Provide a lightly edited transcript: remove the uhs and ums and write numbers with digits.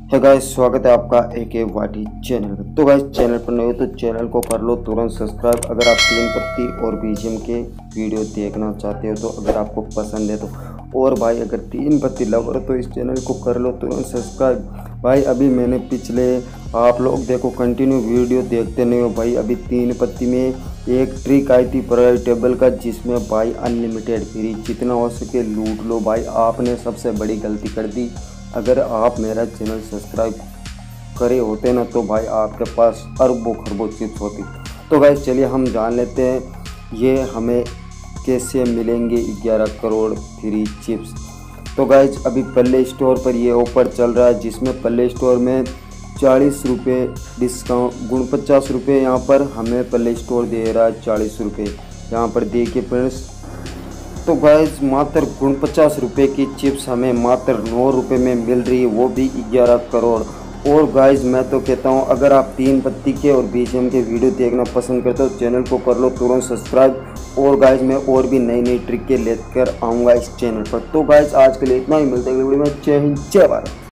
है गाइस, स्वागत है आपका AK वाटी चैनल में। तो गाइस, चैनल पर नए हो तो चैनल को कर लो तुरंत सब्सक्राइब। अगर आप 3 पत्ती और BGM के वीडियो देखना चाहते हो तो अगर आपको पसंद है तो, और भाई अगर 3 पत्ती लवर हो तो इस चैनल को कर लो तुरंत सब्सक्राइब। भाई अभी मैंने पिछले, आप लोग देखो कंटिन्यू वीडियो देखते नहीं हो भाई, अभी 3 पत्ती में एक ट्रिक आई थी प्राइवेट टेबल का, जिसमें भाई अनलिमिटेड फ्री, जितना हो सके लूट लो। भाई आपने सबसे बड़ी गलती कर दी। अगर आप मेरा चैनल सब्सक्राइब करे होते ना तो भाई आपके पास अरबों खरबों चिप्स होती। तो गाइस चलिए हम जान लेते हैं ये हमें कैसे मिलेंगे 11 करोड़ फ्री चिप्स। तो गाइस अभी प्ले स्टोर पर ये ऑफर चल रहा है, जिसमें प्ले स्टोर में 40 रुपये डिस्काउंट, 49 रुपये यहाँ पर हमें प्ले स्टोर दे रहा है, 40 रुपये यहाँ पर देखिए फ्रेंड्स। तो गाइस मात्र 49 रुपये की चिप्स हमें मात्र 9 रुपये में मिल रही है, वो भी 11 करोड़। और गाइस मैं तो कहता हूँ, अगर आप 3 पत्ती के और BGM के वीडियो देखना पसंद करते हो चैनल को कर लो तुरंत सब्सक्राइब। और गाइस मैं और भी नई नई ट्रिक के लेकर आऊँगा इस चैनल पर। तो गाइस आज के लिए इतना ही, मिलते हैं अगली वीडियो में। जय हिंद जय भारत।